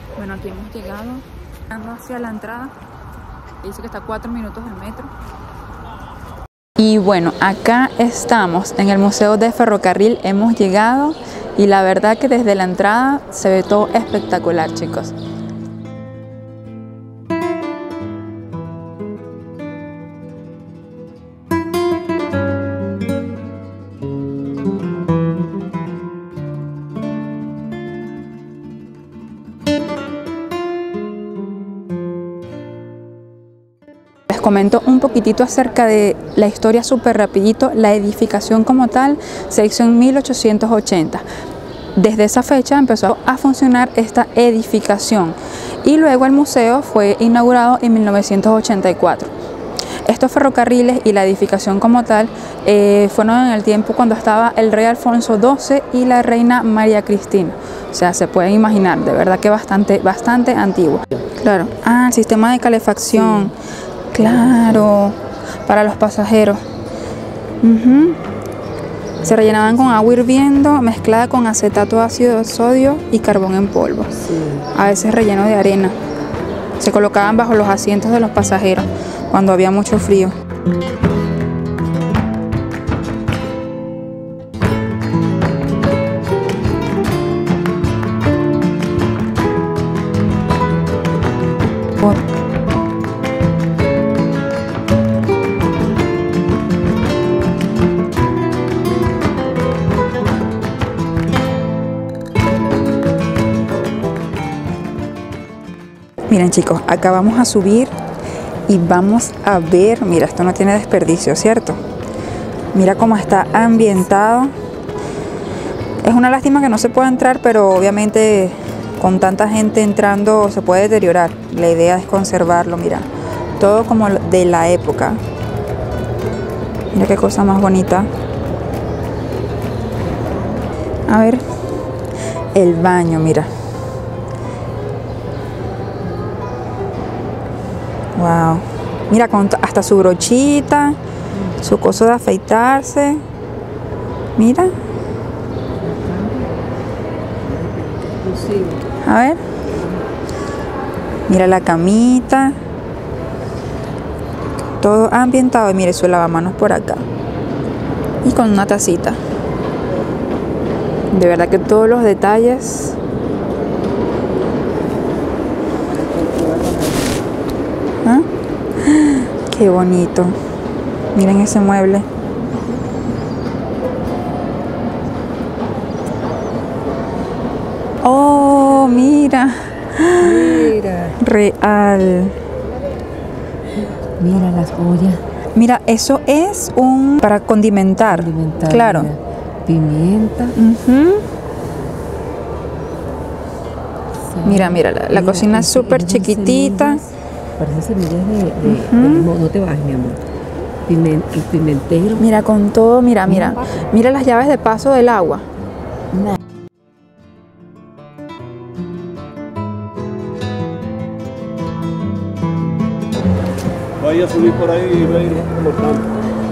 Bueno, aquí hemos llegado, ando hacia la entrada. Dice que está a 4 minutos del metro. Y bueno, acá estamos en el Museo de Ferrocarril, hemos llegado y la verdad que desde la entrada se ve todo espectacular, chicos. Les comento un poquitito acerca de la historia súper rapidito. La edificación como tal se hizo en 1880. Desde esa fecha empezó a funcionar esta edificación y luego el museo fue inaugurado en 1984. Estos ferrocarriles y la edificación como tal fueron en el tiempo cuando estaba el rey Alfonso XII y la reina María Cristina. O sea, se pueden imaginar, de verdad que bastante antiguo. Claro, el sistema de calefacción. Sí. Claro, para los pasajeros. Se rellenaban con agua hirviendo mezclada con acetato ácido de sodio y carbón en polvo. Sí. A veces relleno de arena. Se colocaban bajo los asientos de los pasajeros cuando había mucho frío. Miren chicos, acá vamos a subir y vamos a ver, mira, esto no tiene desperdicio, ¿cierto? Mira cómo está ambientado. Es una lástima que no se pueda entrar, pero obviamente con tanta gente entrando se puede deteriorar. La idea es conservarlo, mira, todo como de la época. Mira qué cosa más bonita. A ver, el baño, mira. Wow, mira, con hasta su brochita, su coso de afeitarse. Mira. A ver. Mira la camita. Todo ambientado. Y mire su lavamanos por acá. Y con una tacita. De verdad que todos los detalles. Qué bonito. Miren ese mueble. Oh, mira. Mira. Real. Mira las ollas. Mira, eso es para condimentar. Claro. Mira. Pimienta. Mira, la cocina es súper chiquitita. Parece semillas no te bajes, mi amor. El pimentero. Mira, con todo, mira las llaves de paso del agua. Vaya a subir por ahí y va a ir cortando.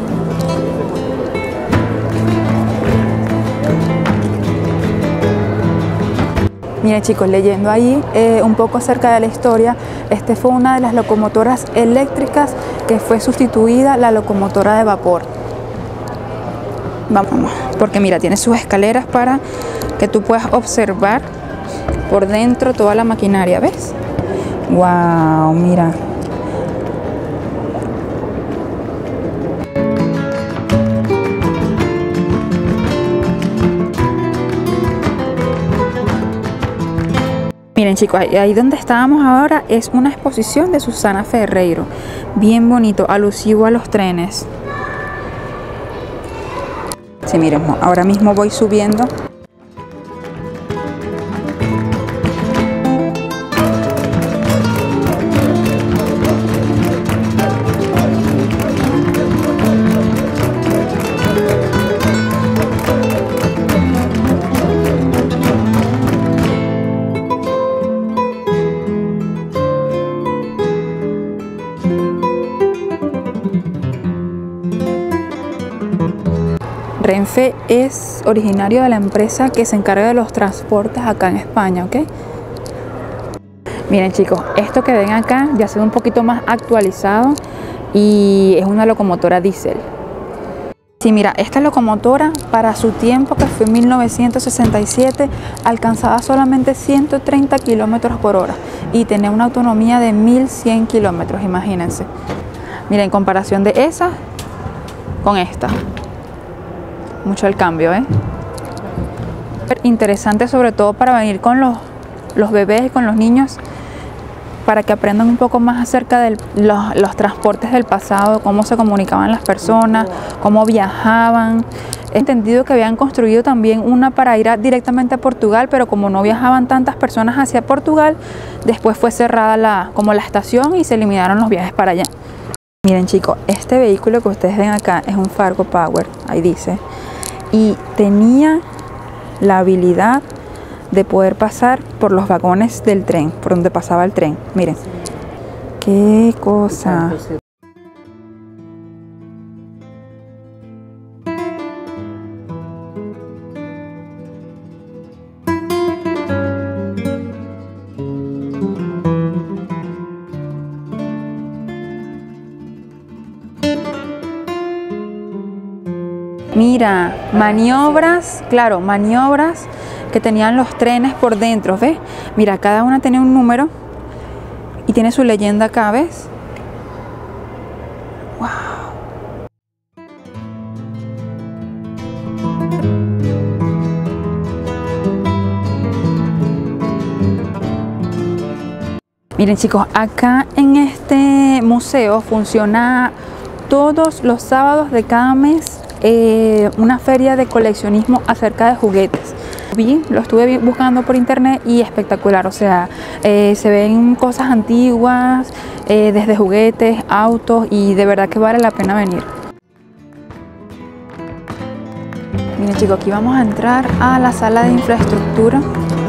Miren chicos, leyendo ahí un poco acerca de la historia, este fue una de las locomotoras eléctricas que fue sustituida la locomotora de vapor. Vamos, porque mira, tiene sus escaleras para que tú puedas observar por dentro toda la maquinaria, ¿ves? Wow, mira. Miren chicos, ahí donde estábamos ahora es una exposición de Susana Ferreiro. Bien bonito, alusivo a los trenes. Sí, miren, ahora mismo voy subiendo. Renfe es originario de la empresa que se encarga de los transportes acá en España, ¿ok? Miren chicos, esto que ven acá ya se ve un poquito más actualizado y es una locomotora diésel. Sí, mira, esta locomotora para su tiempo, que fue en 1967, alcanzaba solamente 130 kilómetros por hora y tenía una autonomía de 1100 kilómetros, imagínense. Mira, en comparación de esa con esta, mucho el cambio, ¿eh? Interesante, sobre todo para venir con los bebés y con los niños, para que aprendan un poco más acerca de los transportes del pasado, cómo se comunicaban las personas, cómo viajaban. He entendido que habían construido también una para ir directamente a Portugal, pero como no viajaban tantas personas hacia Portugal, después fue cerrada como la estación y se eliminaron los viajes para allá. Miren chicos, este vehículo que ustedes ven acá es un Fargo Power, ahí dice, y tenía la habilidad de poder pasar por los vagones del tren, por donde pasaba el tren. Miren, qué cosa. Mira, maniobras, claro, maniobras que tenían los trenes por dentro, ¿ves? Mira, cada una tenía un número y tiene su leyenda acá, ¿ves? ¡Wow! Miren chicos, acá en este museo funciona todos los sábados de cada mes una feria de coleccionismo acerca de juguetes. Lo estuve buscando por internet y espectacular, o sea, se ven cosas antiguas, desde juguetes, autos, y de verdad que vale la pena venir. Miren chicos, aquí vamos a entrar a la sala de infraestructura.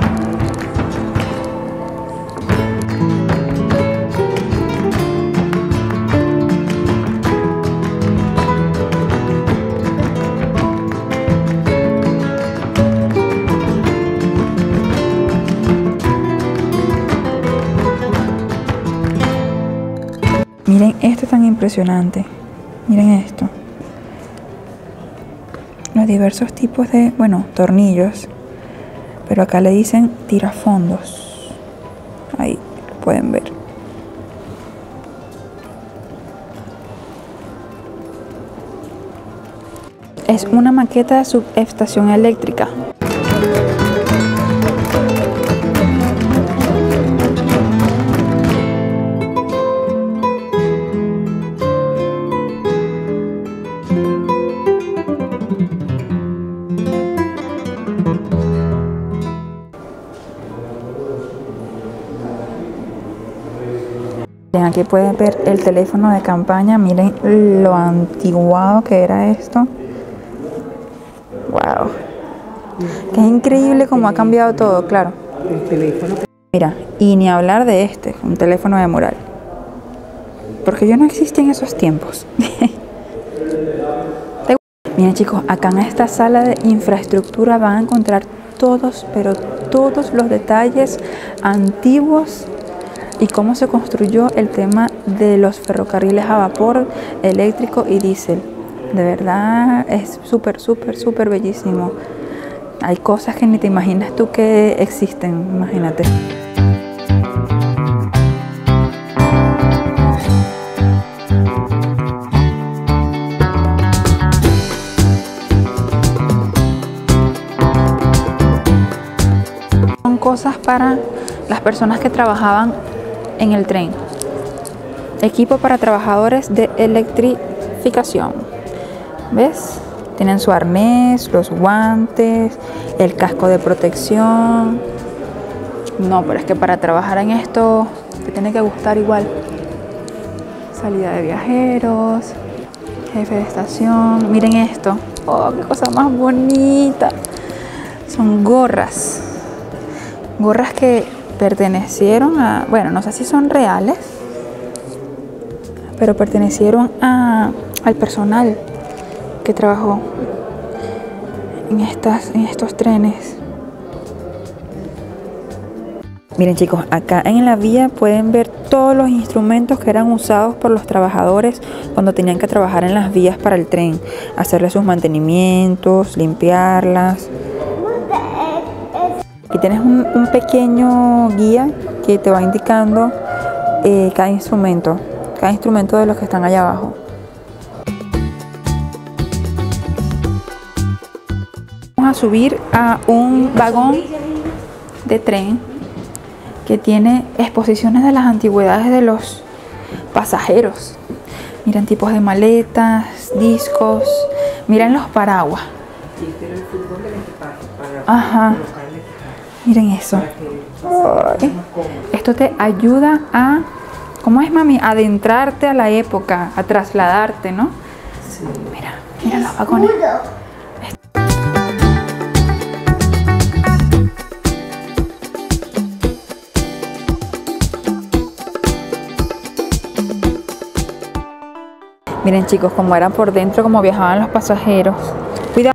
Miren esto tan impresionante, miren esto, los diversos tipos de, bueno, tornillos, pero acá le dicen tirafondos, ahí lo pueden ver. Es una maqueta de subestación eléctrica. Aquí pueden ver el teléfono de campaña, miren lo antiguado que era esto. Wow, qué increíble cómo ha cambiado todo, claro. El teléfono. Mira, y ni hablar de este, un teléfono de mural, porque yo no existí en esos tiempos. Miren chicos, acá en esta sala de infraestructura van a encontrar todos, pero todos los detalles antiguos y cómo se construyó el tema de los ferrocarriles a vapor, eléctrico y diésel. De verdad es súper bellísimo. Hay cosas que ni te imaginas tú que existen, imagínate. Son cosas para las personas que trabajaban en el tren. Equipo para trabajadores de electrificación. ¿Ves? Tienen su arnés, los guantes, el casco de protección. No, pero es que para trabajar en esto te tiene que gustar igual. Salida de viajeros, jefe de estación. Miren esto. Oh, qué cosa más bonita. Son gorras. Gorras que pertenecieron a, bueno, no sé si son reales, pero pertenecieron al personal que trabajó en estos trenes. Miren chicos, acá en la vía pueden ver todos los instrumentos que eran usados por los trabajadores cuando tenían que trabajar en las vías para el tren, hacerle sus mantenimientos, limpiarlas. Aquí tienes un pequeño guía que te va indicando cada instrumento de los que están allá abajo. Vamos a subir a un vagón de tren que tiene exposiciones de las antigüedades de los pasajeros. Miren tipos de maletas, discos, miren los paraguas. Ajá. Miren eso. Esto te ayuda a, ¿cómo es, mami? Adentrarte a la época, a trasladarte, ¿no? Sí. Mira los vagones. Miren chicos, cómo eran por dentro, cómo viajaban los pasajeros. Cuidado.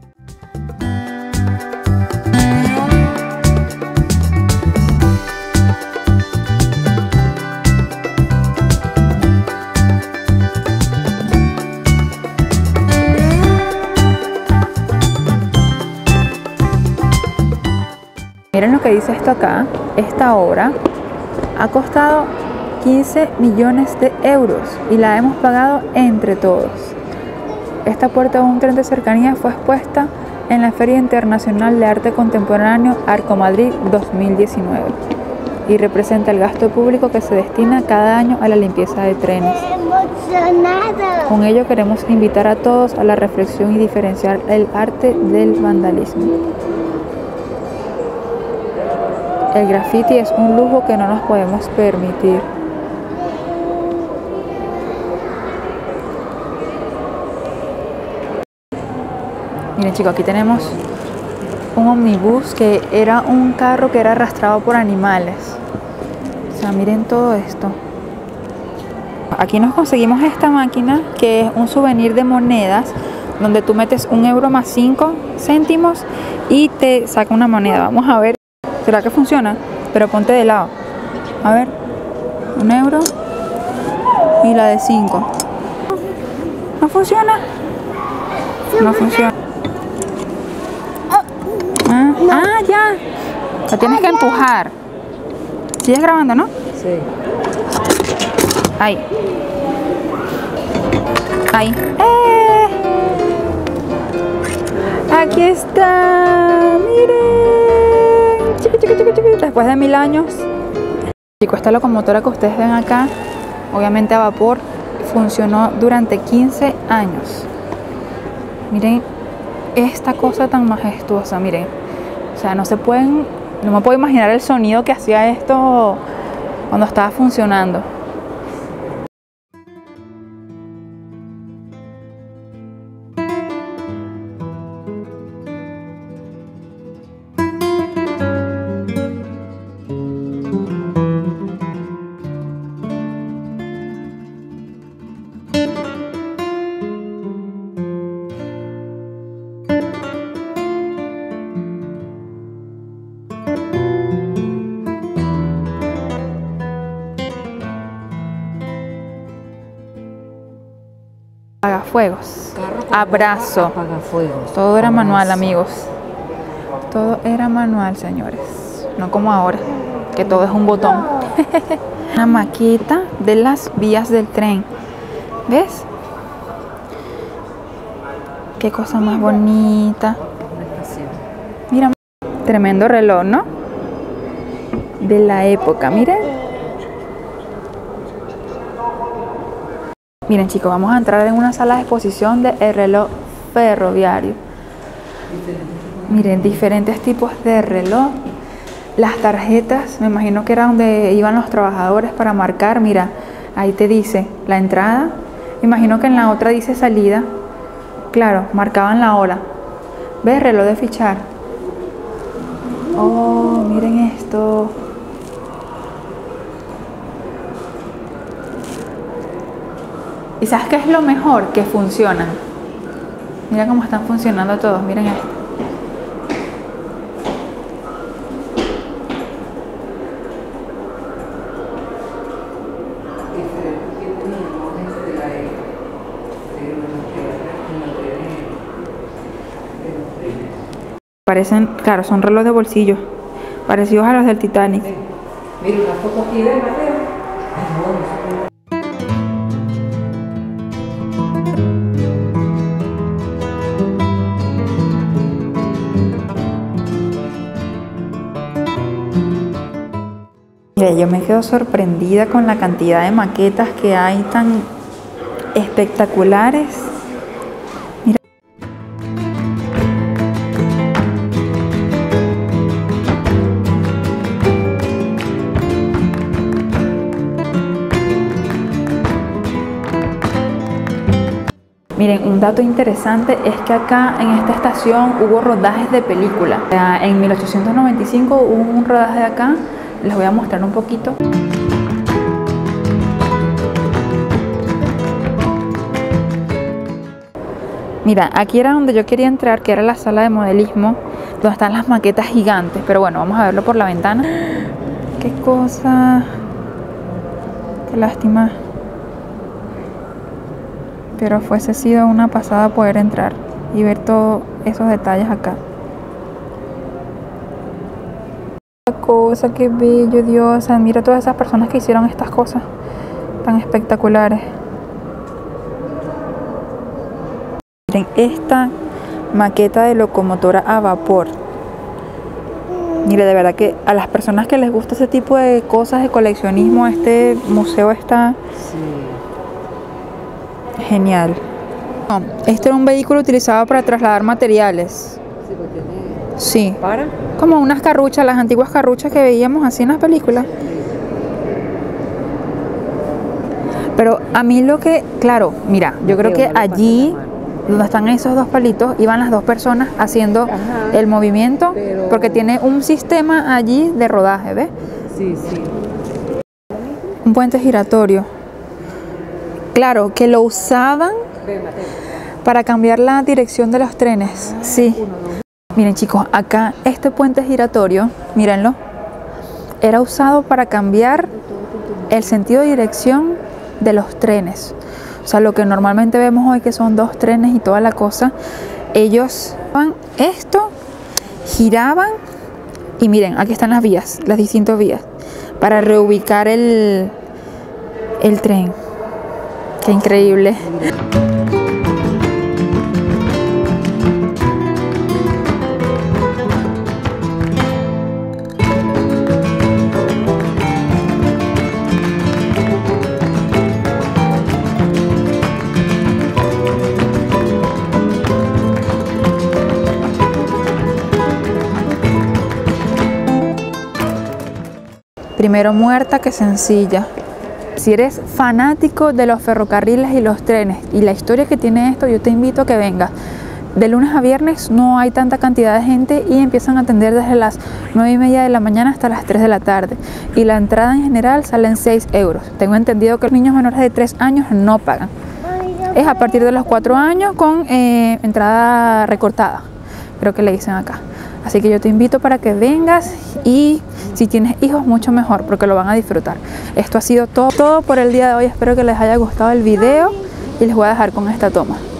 Miren lo que dice esto acá. Esta obra ha costado 15 millones de euros y la hemos pagado entre todos. Esta puerta de un tren de cercanía fue expuesta en la Feria Internacional de Arte Contemporáneo Arco Madrid 2019 y representa el gasto público que se destina cada año a la limpieza de trenes. Con ello queremos invitar a todos a la reflexión y diferenciar el arte del vandalismo. El graffiti es un lujo que no nos podemos permitir. Miren chicos, aquí tenemos un omnibus que era un carro que era arrastrado por animales. O sea, miren todo esto. Aquí nos conseguimos esta máquina que es un souvenir de monedas donde tú metes 1 euro más 5 céntimos y te saca una moneda. Vamos a ver. ¿Será que funciona? Pero ponte de lado. A ver. 1 euro y la de 5. ¿No funciona? No funciona. Ah, ya. La tienes que empujar. ¿Sigues grabando, no? Sí. Ahí. Ahí. Aquí está. Miren. Chiqui. Después de 1000 años. Chicos, esta locomotora que ustedes ven acá, obviamente a vapor, funcionó durante 15 años. Miren esta cosa tan majestuosa, miren. O sea, no me puedo imaginar el sonido que hacía esto cuando estaba funcionando. Apagafuegos, abrazo, apagafuegos. Todo era manual, amigos. Todo era manual, señores. No como ahora, que todo es un botón. Una maqueta de las vías del tren. ¿Ves? Qué cosa más bonita. Mira, tremendo reloj, ¿no? De la época, miren. Miren chicos, vamos a entrar en una sala de exposición del reloj ferroviario. Miren, diferentes tipos de reloj. Las tarjetas, me imagino que era donde iban los trabajadores para marcar. Mira, ahí te dice la entrada. Me imagino que en la otra dice salida. Claro, marcaban la hora. ¿Ves? Reloj de fichar. Oh, miren esto. ¿Y sabes qué es lo mejor? Que funcionan. Mira cómo están funcionando todos. Miren esto. Parecen, claro, son relojes de bolsillo, parecidos a los del Titanic. Mira una foto aquí de Mateo. Mira, yo me quedo sorprendida con la cantidad de maquetas que hay tan espectaculares. Mira. Miren, un dato interesante es que acá en esta estación hubo rodajes de película. O sea, en 1895 hubo un rodaje de acá. Les voy a mostrar un poquito. Mira, aquí era donde yo quería entrar, que era la sala de modelismo, donde están las maquetas gigantes. Pero bueno, vamos a verlo por la ventana. Qué cosa. Qué lástima. Pero fuese sido una pasada poder entrar y ver todos esos detalles acá. Cosa, qué bello, Dios. Admiro a todas esas personas que hicieron estas cosas tan espectaculares. Miren esta maqueta de locomotora a vapor. Mire, de verdad que a las personas que les gusta ese tipo de cosas de coleccionismo, este museo está genial. No, este era un vehículo utilizado para trasladar materiales. Sí. ¿Para? Como unas carruchas, las antiguas carruchas que veíamos así en las películas. Pero a mí lo que, claro, mira, yo creo que allí, donde están esos dos palitos, iban las dos personas haciendo el movimiento, porque tiene un sistema allí de rodaje, ¿ves? Sí, sí. Un puente giratorio. Claro, que lo usaban para cambiar la dirección de los trenes. Sí. Miren chicos, acá este puente giratorio, mírenlo, era usado para cambiar el sentido de dirección de los trenes. O sea, lo que normalmente vemos hoy que son dos trenes y toda la cosa, ellos esto, giraban y miren, aquí están las vías, las distintas vías, para reubicar el tren. Qué increíble. Primero muerta que sencilla. Si eres fanático de los ferrocarriles y los trenes y la historia que tiene esto, yo te invito a que vengas. De lunes a viernes no hay tanta cantidad de gente y empiezan a atender desde las 9:30 de la mañana hasta las 3 de la tarde. Y la entrada en general sale en 6 euros. Tengo entendido que los niños menores de 3 años no pagan. Es a partir de los 4 años con entrada recortada, creo que le dicen acá. Así que yo te invito para que vengas y si tienes hijos mucho mejor porque lo van a disfrutar. Esto ha sido todo por el día de hoy. Espero que les haya gustado el video y les voy a dejar con esta toma.